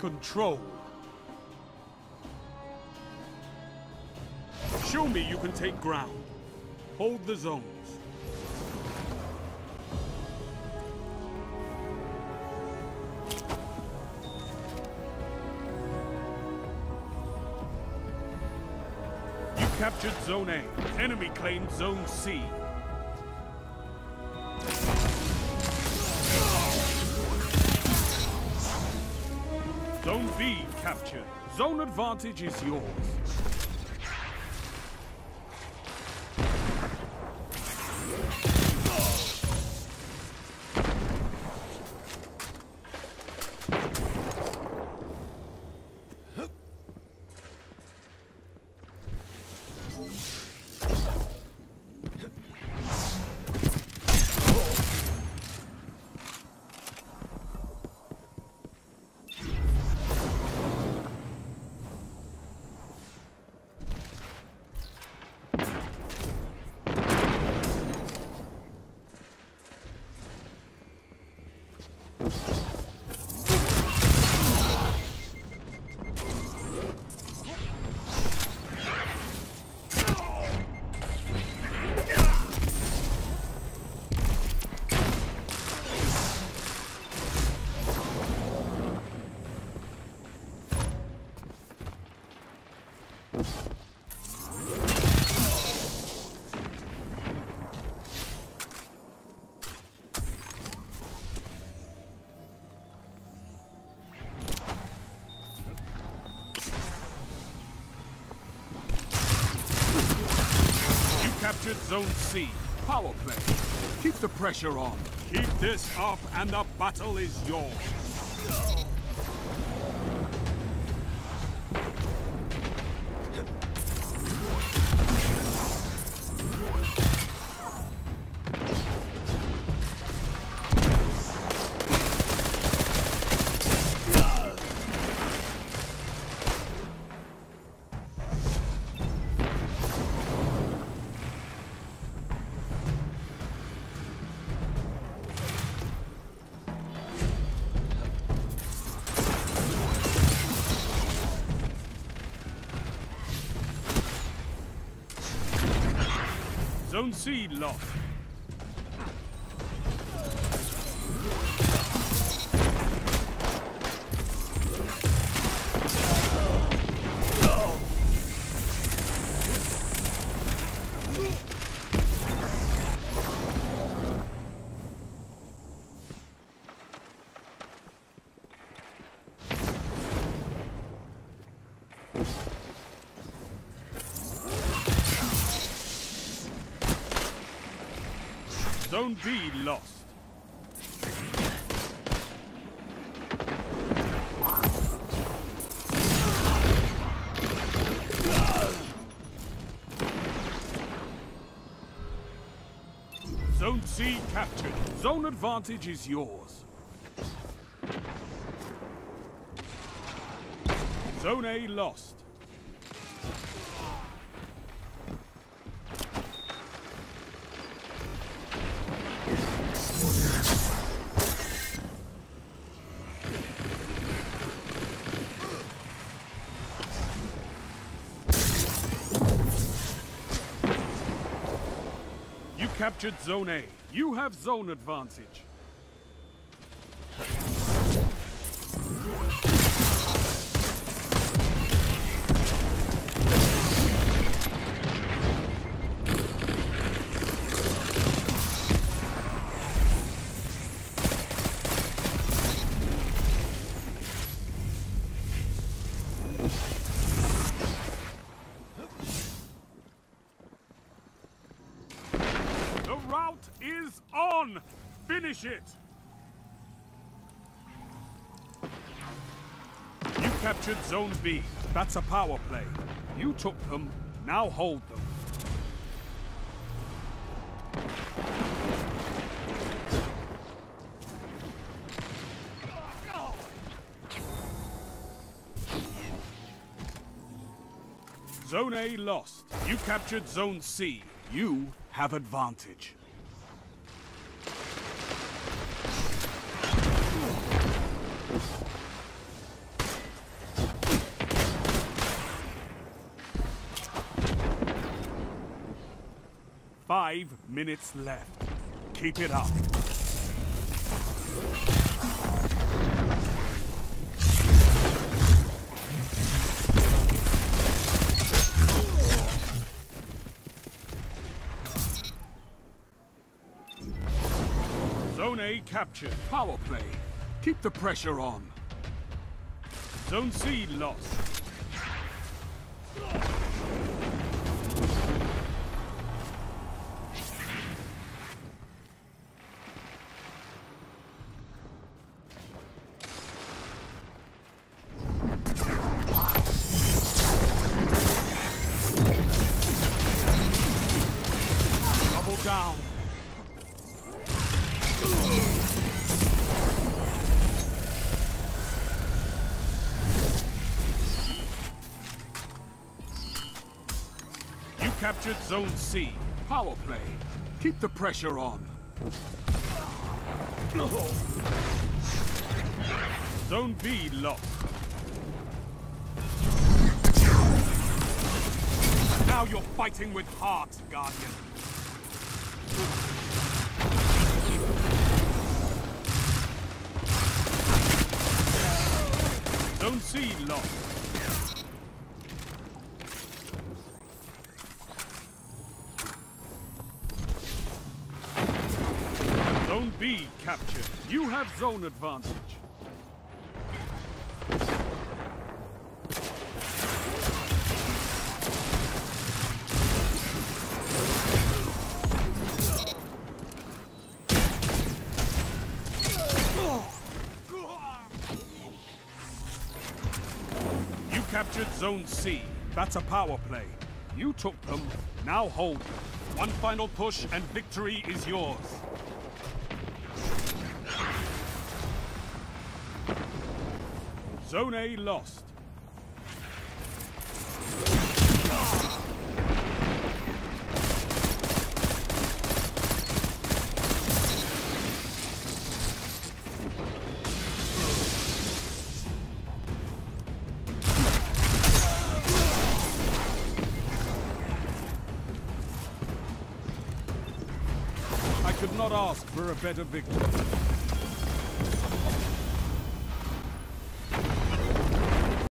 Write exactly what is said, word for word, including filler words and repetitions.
control. Show me you can take ground. Hold the zones. You captured Zone A. Enemy claimed Zone C. Zone B captured. Zone advantage is yours. Captured Zone C. Power play. Keep the pressure on. Keep this up and the battle is yours. Zone C lost. Zone B lost. Zone C captured. Zone advantage is yours. Zone A lost. Captured Zone A. You have zone advantage. Is on! Finish it! You captured Zone B. That's a power play. You took them, now hold them. Zone A lost. You captured Zone C. You have advantage. Five minutes left. Keep it up. Zone A captured. Power play. Keep the pressure on. Zone C lost. Double down. Captured Zone C. Power play. Keep the pressure on. Zone B lost. Now you're fighting with heart, Guardian. Zone C lost. Zone B captured. You have zone advantage. You captured Zone C. That's a power play. You took them, now hold them. One final push and victory is yours. Zone A lost. I could not ask for a better victory.